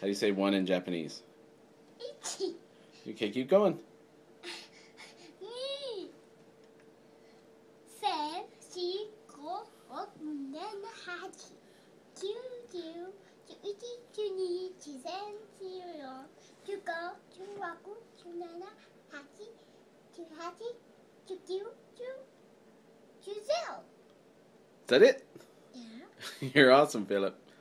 do you say 1 in Japanese? Ichi. Okay, keep going. 2 3 4 5 6 7 8 9 10 11 12 13 14 15 16 17 18 19 20 Is that it? Yeah. You're awesome, Philip.